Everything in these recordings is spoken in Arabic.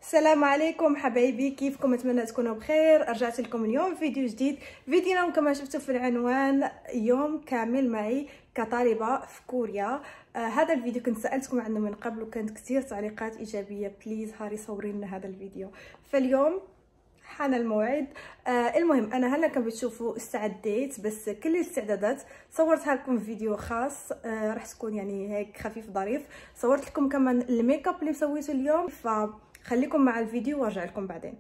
السلام عليكم حبايبي، كيفكم؟ اتمنى تكونوا بخير. رجعت لكم اليوم فيديو جديد. فيديونا كما شفتوا في العنوان يوم كامل معي كطالبه في كوريا. هذا الفيديو كنت سالتكم عنه من قبل وكانت كثير تعليقات ايجابيه. بليز هاري صوري لنا هذا الفيديو. فاليوم حان الموعد. المهم انا هلا كما بتشوفوا استعديت، بس كل الاستعدادات صورتها لكم في فيديو خاص. راح تكون يعني هيك خفيف ظريف. صورت لكم كمان الميك اب اللي سويته اليوم، فخليكم مع الفيديو وارجع لكم بعدين.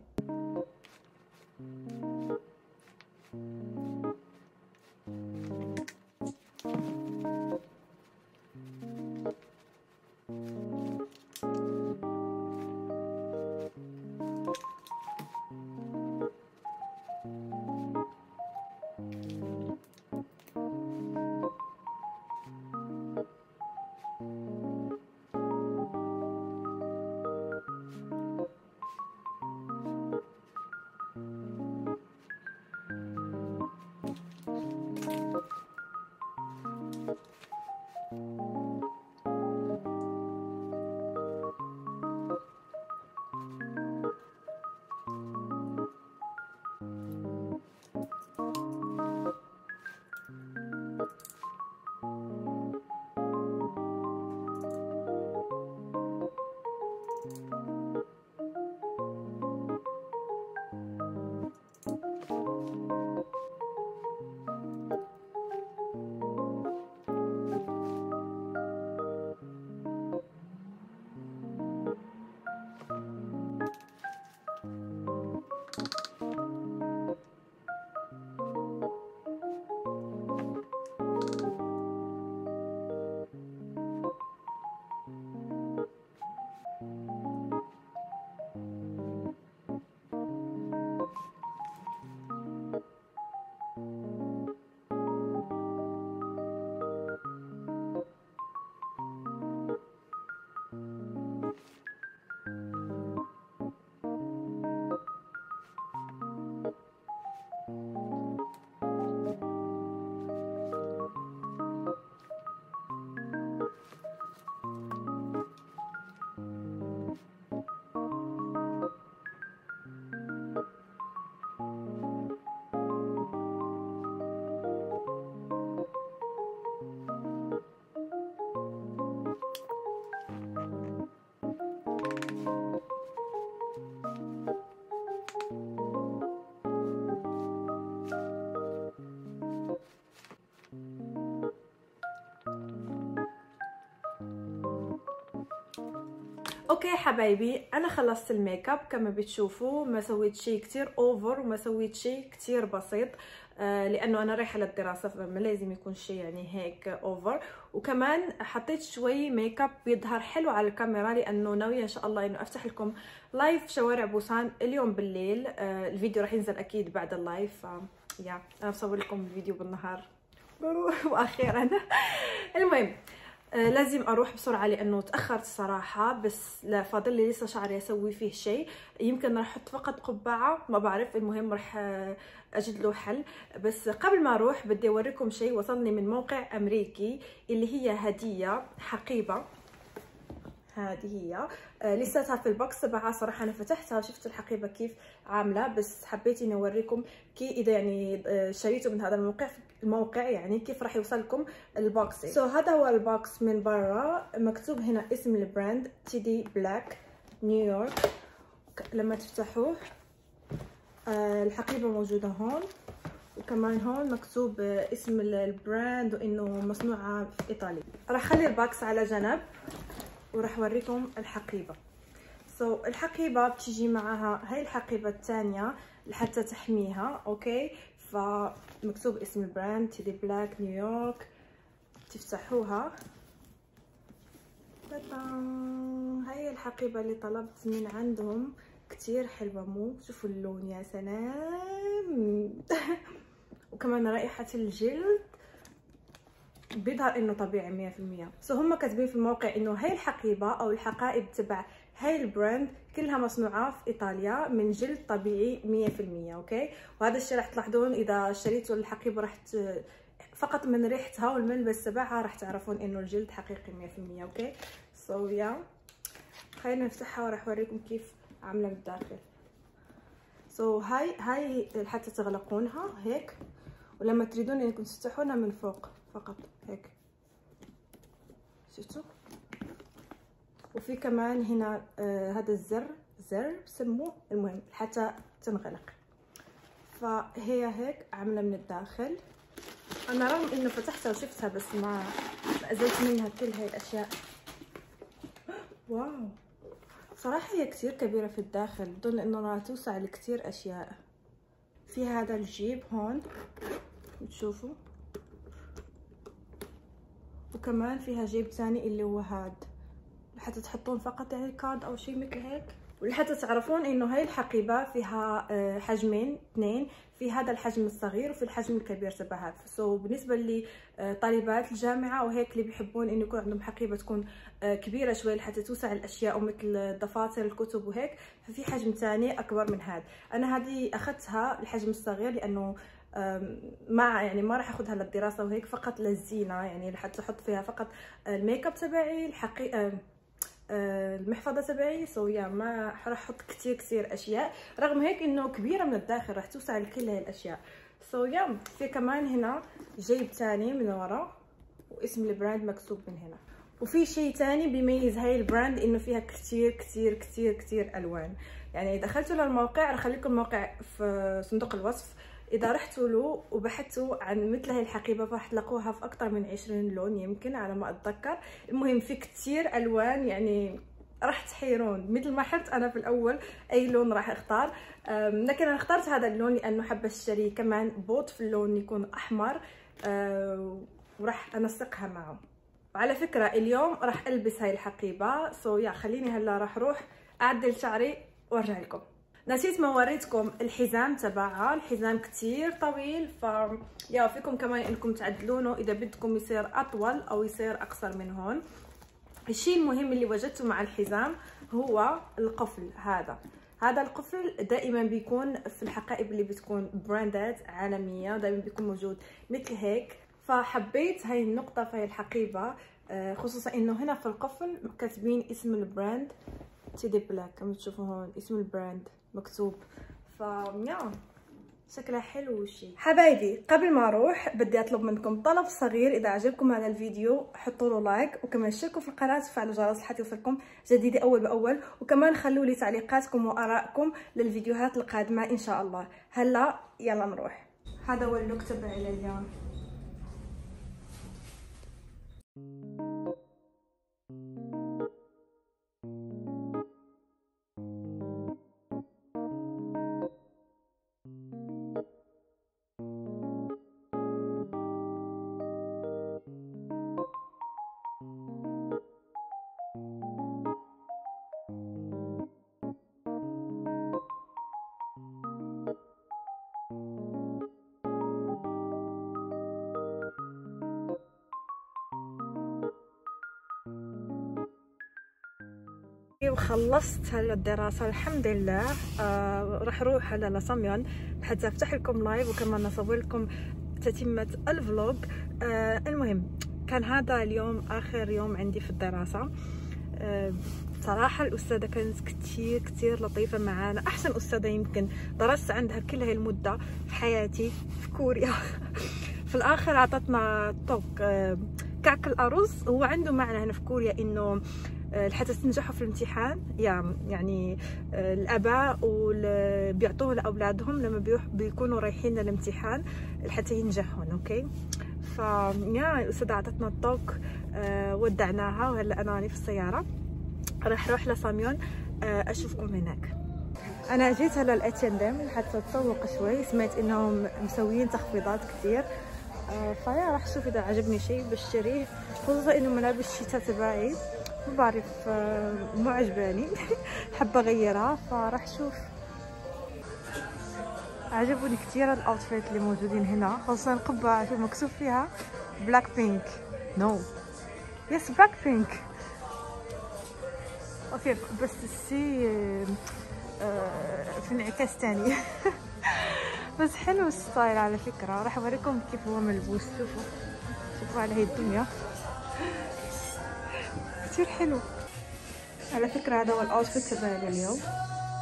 اوكي حبايبي، انا خلصت الميك اب كما بتشوفوا. ما سويت شيء كتير اوفر وما سويت شيء كتير بسيط، لانه انا رايحه للدراسه، فما لازم يكون شيء يعني هيك اوفر. وكمان حطيت شوي ميك اب بيظهر حلو على الكاميرا، لانه ناويه ان شاء الله انه افتح لكم لايف شوارع بوسان اليوم بالليل. الفيديو راح ينزل اكيد بعد اللايف. يا انا بصور لكم الفيديو بالنهار واخيرا. المهم لازم اروح بسرعه لانه تاخرت الصراحه، بس لا فاضل لي لسه شعري اسوي فيه شيء. يمكن راح احط فقط قبعه، ما بعرف. المهم راح اجد له حل. بس قبل ما اروح بدي اوريكم شيء وصلني من موقع امريكي، اللي هي هديه حقيبه. هذه هي لساتها في البوكس تبعها. صراحه انا فتحتها وشفت الحقيبه كيف عامله، بس حبيت اني اوريكم كي اذا يعني شريتوا من هذا الموقع يعني كيف راح يوصلكم البوكس. هذا هو البوكس من برا. مكتوب هنا اسم البراند تيدي بلاك نيويورك. لما تفتحوه الحقيبه موجوده هون، وكمان هون مكتوب اسم البراند وانه مصنوعه في ايطاليا. راح اخلي البوكس على جنب وراح اوريكم الحقيبه. الحقيبه بتيجي معها هاي الحقيبه الثانيه لحتى تحميها. اوكي، فمكتوب اسم البراند تيدي بلاك نيويورك. تفتحوها، هاي الحقيبه اللي طلبت من عندهم، كتير حلوه مو؟ شوفوا اللون، يا سلام. وكمان رائحه الجلد بيظهر انه طبيعي 100%. هم كاتبين في الموقع انه هاي الحقيبه او الحقائب تبع هاي البراند كلها مصنوعه في ايطاليا من جلد طبيعي 100%. اوكي، وهذا الشيء راح تلاحظون اذا اشتريتوا الحقيبه، راح فقط من ريحتها والملبس تبعها راح تعرفون انه الجلد حقيقي 100%. اوكي، يا خلينا نفتحها وراح اوريكم كيف عامله من الداخل. هاي حتى تغلقونها هيك، ولما تريدون انكم تفتحونها من فوق فقط هيك، شفتوا؟ وفي كمان هنا هذا زر بسموه، المهم حتى تنغلق. فهي هيك عامله من الداخل. انا رغم انه فتحتها وشفتها بس ما ازلت منها كل هاي الاشياء. واو صراحه هي كتير كبيره في الداخل، بدون انه راح توسع لكتير اشياء. في هذا الجيب هون بتشوفوا، وكمان فيها جيب ثاني اللي هو هاد لحتى تحطون فقط يعني كارد او شيء مثل هيك. ولحتى تعرفون انه هاي الحقيبه فيها حجمين اثنين، في هذا الحجم الصغير وفي الحجم الكبير تبعها. بالنسبه لطالبات الجامعه وهيك اللي بيحبون انه يكون عندهم حقيبه تكون كبيره شوي لحتى توسع الاشياء ومثل الدفاتر الكتب وهيك، ففي حجم ثاني اكبر من هذا. انا هذه اخذتها الحجم الصغير لانه ما راح اخذها للدراسه وهيك، فقط للزينه يعني لحتى احط فيها فقط الميك اب تبعي، المحفظه تبعي. ما راح احط كثير اشياء، رغم هيك انه كبيره من الداخل راح توسع لكل هاي الاشياء. في كمان هنا جيب ثاني من ورا واسم البراند مكتوب من هنا. وفي شيء ثاني بيميز هاي البراند انه فيها كثير الوان. يعني دخلتوا للموقع، راح اخليكم الموقع في صندوق الوصف، اذا رحتوا له وبحثتوا عن مثل هاي الحقيبه راح تلاقوها في اكثر من 20 لون يمكن على ما اتذكر. المهم في كثير الوان، يعني راح تحيرون. مثل ما حرت انا في الاول اي لون راح اختار، لكن انا اخترت هذا اللون لانه حابه اشتري كمان بوت في اللون يكون احمر، وراح انسقها معه. وعلى فكره اليوم راح البس هاي الحقيبه. خليني هلا راح اروح اعدل شعري وارجع لكم. نسيت ما وريتكم الحزام تبعها، الحزام كتير طويل، فيكم كمان انكم تعدلونه اذا بدكم يصير اطول او يصير اقصر من هون. الشيء المهم اللي وجدته مع الحزام هو القفل. هذا القفل دائما بيكون في الحقائب اللي بتكون براندات عالميه، دائما بيكون موجود مثل هيك. فحبيت هاي النقطه في هاي الحقيبه، خصوصا انه هنا في القفل كاتبين اسم البراند تيدي بلاك، كما تشوفوا هون اسم البراند مكتوب. شكلها حلو وشي. حبايبي قبل ما اروح بدي اطلب منكم طلب صغير، اذا عجبكم هذا الفيديو حطوا له لايك، وكمان اشتركوا في القناه وفعلوا الجرس حتى يوصلكم جديد اول باول، وكمان خلوا لي تعليقاتكم وارائكم للفيديوهات القادمه ان شاء الله. هلا يلا نروح. هذا هو اللوك تبعي لليوم. وخلصت هلا الدراسة الحمد لله. راح اروح هلا لصميون حتى افتح لكم لايف وكمان اصور لكم تتمة الفلوج. المهم كان هذا اليوم اخر يوم عندي في الدراسة. صراحة الأستاذة كانت كتير لطيفة معانا، أحسن أستاذة يمكن درست عندها كل هاي المدة في حياتي في كوريا. في الآخر أعطتنا توك كعك الأرز. هو عنده معنى هنا في كوريا إنه حتى تنجحوا في الامتحان، يعني الآباء بيعطوه لأولادهم لما بيكونوا رايحين للامتحان حتى ينجحون. أوكي، الأستاذة أعطتنا الطوق، ودعناها وهلا أنا في السيارة راح اروح لصاميون. اشوفكم هناك. انا جيت هلا الاتشندم حتى اتسوق شوي، سمعت انهم مسويين تخفيضات كثير، راح اشوف اذا عجبني شيء بشتريه، خصوصا انه ملابس الشتاء تبعي ما بعرف مو عجباني. حابه اغيرها فراح اشوف. عجبوني كثير الاوتفيت اللي موجودين هنا، خصوصا القبعه شوف مكتوب فيها بلاك بينك. يس بلاك بينك. اوكي بس السي في انعكاس تاني. بس حلو الستايل على فكرة. راح اوريكم كيف هو ملبوس. شوفوا على هي الدنيا كتير حلو على فكرة. هذا هو الاوتفيت تبعي لليوم.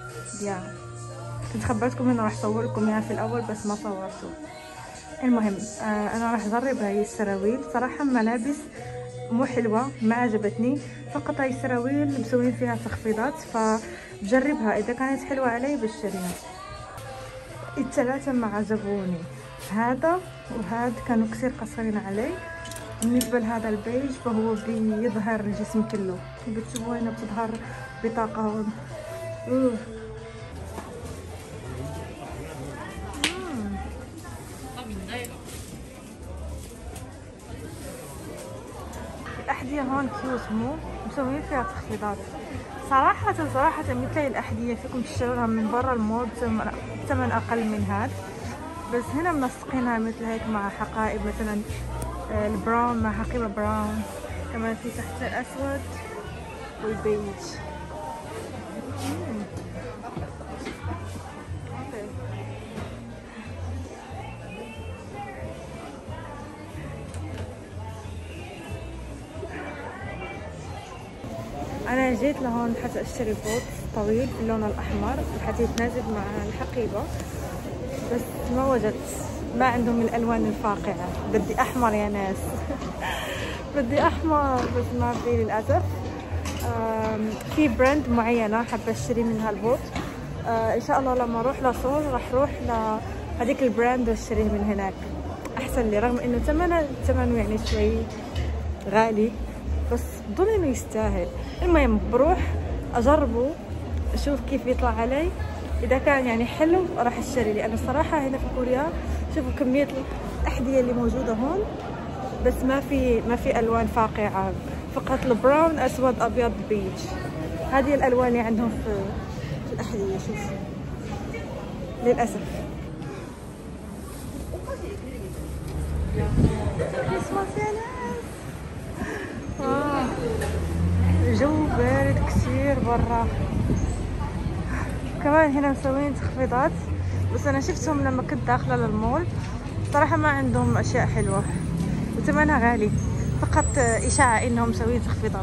يا كنت خبرتكم انه راح اصور لكم اياها في الاول بس ما صورته. المهم انا راح اجرب هاي السراويل. صراحه ملابس مو حلوه، ما عجبتني، فقط هاي السراويل مسوين فيها تخفيضات فبجربها، اذا كانت حلوه علي بشتريها. الثلاثه ما عجبوني، هذا وهذا كانوا كثير قصيرين علي. بالنسبه لهذا البيج فهو بيظهر الجسم كله، بتشوفوا هنا بتظهر بطاقه هون. الأحذية هون كيوت، مو مسوين فيها تخفيضات. صراحة مثل الأحذية فيكم تشترونها من برا المول بثمن أقل من هذا، بس هنا منسقينها مثل هيك مع حقائب، مثلا البراون مع حقيبة براون، كمان في تحت الأسود والبيج. انا جيت لهون حتى اشتري بوت طويل باللون الاحمر حتى يتناسب مع الحقيبه، بس ما وجدت، ما عندهم الالوان الفاقعه. بدي احمر يا ناس. بدي احمر بس ما في للاسف. في براند معينه حابه اشتري منها البوت. ان شاء الله لما اروح لصول راح اروح لهذيك البراند واشتريه من هناك احسن لي، رغم انه ثمنه يعني شوي غالي بس بظن انه يستاهل. المهم بروح اجربه اشوف كيف يطلع علي، اذا كان يعني حلو راح اشتري، لانه الصراحه هنا في كوريا شوفوا كميه الاحذيه اللي موجوده هون، بس ما في الوان فاقعه، فقط البراون اسود ابيض بيج. هذه الالوان اللي عندهم في الاحذيه. شوف للاسف كريسماس يا ناس. الجو بارد كثير برا. كمان هنا مسوين تخفيضات، بس انا شفتهم لما كنت داخله للمول، صراحه ما عندهم اشياء حلوه وثمنها غالي، فقط اشاعه انهم مسوين تخفيضات.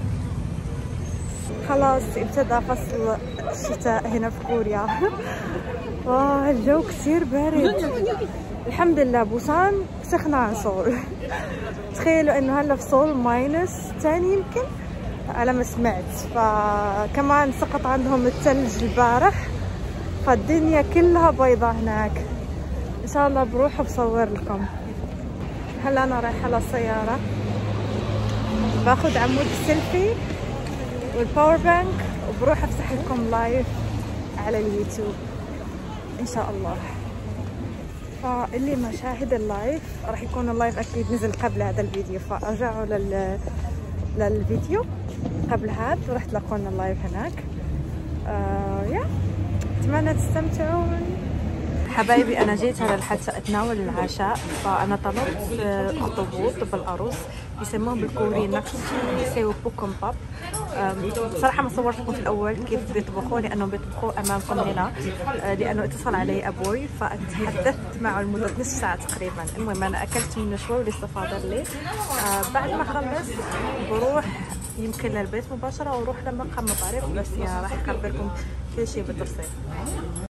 خلاص ابتدى فصل الشتاء هنا في كوريا. الجو كثير بارد. الحمد لله بوسان سخنة عن سول. تخيلوا انه هلا في سول -10 يمكن على ما سمعت، فكمان سقط عندهم الثلج البارح، فالدنيا كلها بيضة هناك. ان شاء الله بروح بصور لكم. هلا انا رايحة للسيارة باخذ عمود السيلفي والباور بانك وبروح افتح لكم لايف على اليوتيوب ان شاء الله. فاللي ما شاهد اللايف راح يكون اللايف اكيد نزل قبل هذا الفيديو، فارجعوا للفيديو قبل هذا وراح تلاقون اللايف هناك. يا اتمنى تستمتعون حبايبي. انا جيت هلا لحتى اتناول العشاء، فانا طلبت اخطبوط بالارز، يسموه بالكوري نقشي سيو بوكم باب. صراحه ما صورت لكم في الاول كيف بيطبخوه، لانه بيطبخوه امامكم هنا، لانه اتصل علي ابوي فتحدثت معه لمده نصف ساعه تقريبا. المهم انا اكلت منه شوي ولسه فاضل لي. بعد ما اخلص بروح يمكن للبيت مباشره واروح لمقهى مطارف، بس راح اخبركم كل شيء بالتفصيل.